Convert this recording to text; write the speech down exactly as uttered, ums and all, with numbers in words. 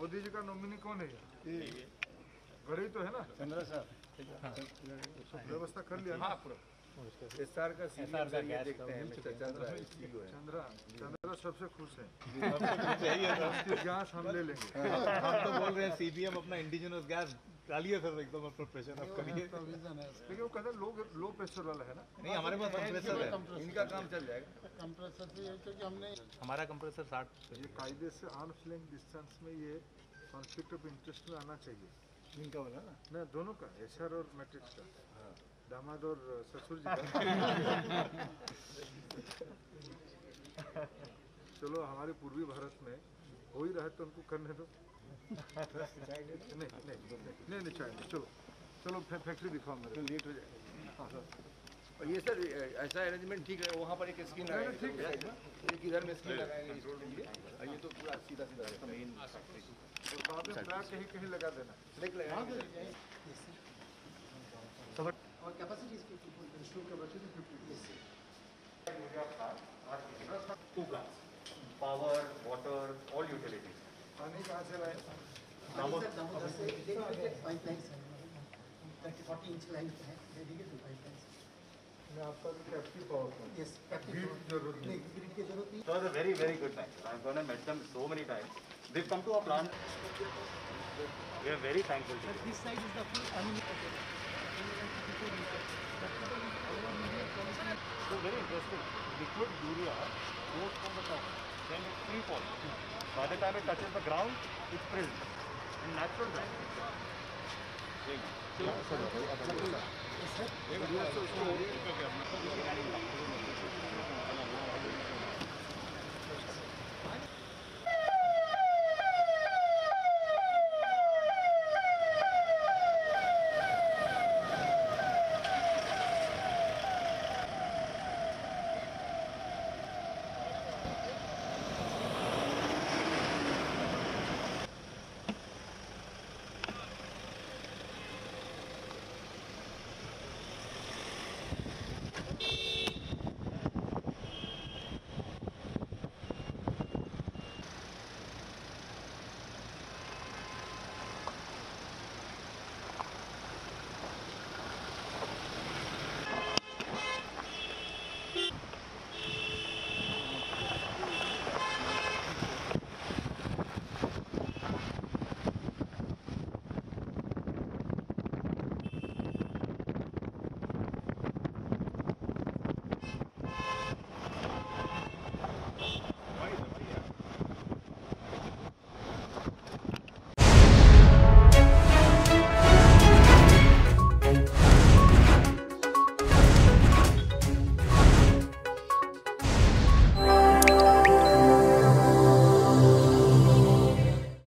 मोदी जी का नॉमिनी कौन है? गढ़ी तो है ना? चंद्रा सर व्यवस्था कर लिया ना? एसआर का सीनियर का गैस देखते हैं मिस्टर चंद्रा चंद्रा चंद्रा सबसे खुश है। चाहिए गैस हम ले लेंगे। हम तो बोल रहे हैं सीबीएम अपना इंडिजिनस गैस डालिए सर, एकदम अपना प्रेशर अप करिए। लेकिन वो कहते हैं लो लो प्रेशर वाला है ना? नहीं, हमारे पास कंप्रेसर है, इनका काम चल जाएगा। कंप्रेसर से क्योंकि हमने हमारा कंप्रेसर साठ। ये कायदे से आर्म्स लेंथ डिस्टेंस में ये कॉन्फ्लिक्ट ऑफ इंटरेस्ट में आना चाहिए। इनका वाला ना ना दोनों का, एसआर और मैट्रिक्स का, दामाद और ससुर जी का। चलो हमारे पूर्वी भारत में हो ही रहा है तो उनको करने दो। नहीं नहीं नहीं नहीं चाहे चलो चलो फैक्ट्री दिखाओ मेरे। लेट हो जाएगा। और ये सर ऐसा अरेंजमेंट ठीक है, वहाँ पर एक स्क्रीन लगाएंगे, ठीक है, एक इधर में स्क्रीन लगाएंगे इस रोड के लिए, और ये तो पूरा सीधा सीधा मेन और बाद में फ्लैग कहीं कहीं लगा देना। स्लिक लगाएंगे। और कैपेसिटी इसकी store capacity fifty. Two plants, power, water, all utilities. पानी कहाँ से लाए? दामोदर से डेडिकेटेड पाइपलाइंस है, थर्टी फोर्टी इंच लाइन है, डेडिकेटेड पाइपलाइंस। मैं आपका भी captive power plant. Yes, captive जरूरत नहीं। ग्रिड की जरूरत नहीं। So it's a very, very good bank. I've gone and met them so many times. They've come to our plant. We are very thankful to them. This side is the full, I mean, So very interesting. Liquid urea goes from the top, then it free falls. By the time it touches the ground, it's prilled in natural dry.